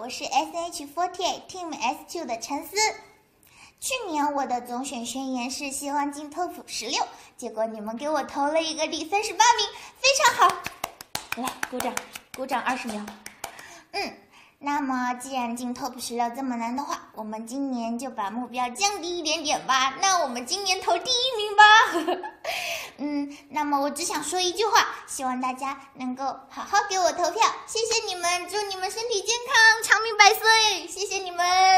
我是 SH48 Team S2 的陈思。去年我的总选宣言是希望进 Top16，结果你们给我投了一个第38名，非常好。来，鼓掌，鼓掌20秒。那么既然进 Top16这么难的话，我们今年就把目标降低一点点吧。那我们今年投第1名吧。那么我只想说一句话，希望大家能够好好给我投票，谢谢你们，祝你们身体健康，长命百岁，谢谢你们。